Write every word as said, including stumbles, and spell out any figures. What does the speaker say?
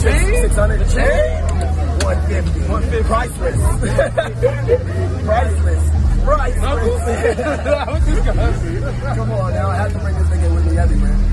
chain? six hundred. The chain? one fifty. one fifty. Priceless. Priceless. Priceless. That was disgusting. Come on now, I have to bring this nigga with me everywhere.